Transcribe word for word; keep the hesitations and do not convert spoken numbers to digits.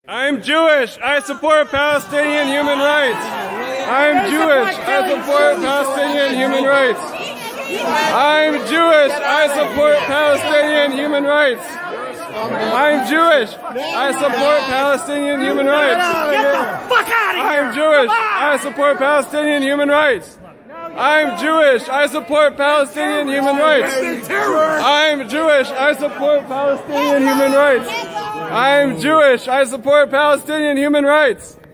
I'm Jewish. I support Palestinian human rights. I'm Jewish. I support Palestinian human rights. I'm Jewish. I support Palestinian human rights. I'm Jewish. I support Palestinian human rights. Get the fuck out of here! I'm Jewish. I support Palestinian human rights. I'm Jewish. I support Palestinian human rights. I'm Jewish. I support Palestinian human rights. I'm Jewish. I support Palestinian human rights.